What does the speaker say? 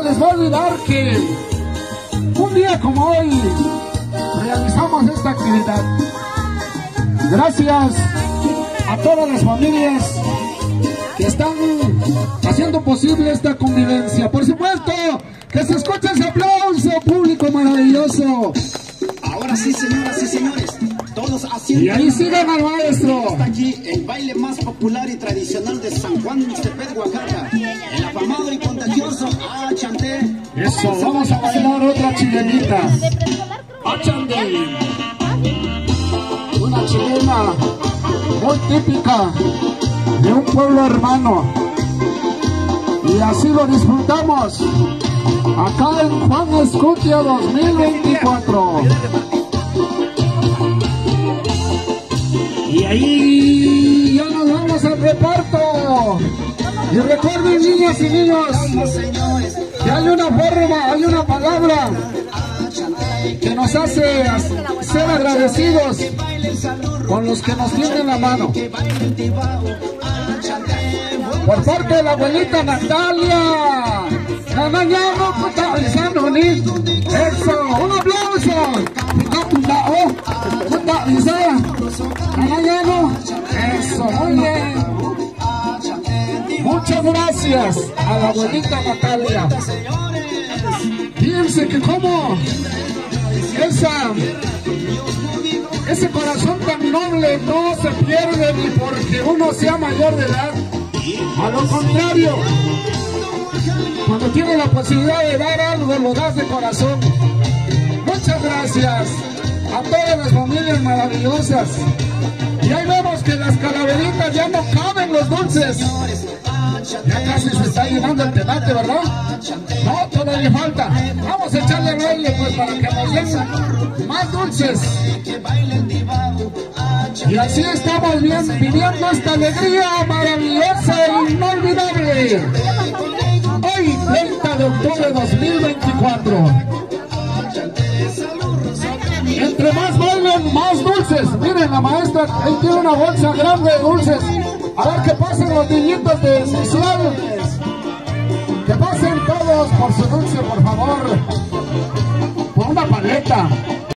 les va a olvidar que un día como hoy realizamos esta actividad. Gracias a todas las familias que están haciendo posible esta convivencia. Por supuesto, que se escuche ese aplauso, público maravilloso. Ahora sí, señoras y señores, todos haciendo... Y ahí sigan al maestro. Está aquí el baile más popular y tradicional de San Juan Mixtepec, Oaxaca. El afamado y contagioso Achanté. Eso, vamos a bailar otra chilenita. Achanté. Una chilena muy típica de un pueblo hermano. Y así lo disfrutamos acá en Juan Escutia 2024. Y ahí ya nos vamos al reparto. Y recuerden, niñas y niños, que hay una forma, hay una palabra que nos hace ser agradecidos con los que nos tienden la mano. Por parte de la abuelita Natalia. Eso, un aplauso. Eso, muy bien. Muchas gracias a la abuelita Natalia. Fíjense que como ese corazón tan noble no se pierde ni porque uno sea mayor de edad. A lo contrario, cuando tiene la posibilidad de dar algo, lo das de corazón. Muchas gracias a todas las familias maravillosas. Y ahí vemos que las calaveritas ya no caben los dulces. Ya casi se está llenando el temate, ¿verdad? No, todavía falta. Vamos a echarle el baile pues para que nos den más dulces. Y así estamos viviendo esta alegría maravillosa e inolvidable. Hoy, 30 de octubre de 2024. Entre más bailen, más dulces. Miren, la maestra, ahí tiene una bolsa grande de dulces. A ver que pasen los niñitos de especial. Que pasen todos por su dulce, por favor. Por una paleta.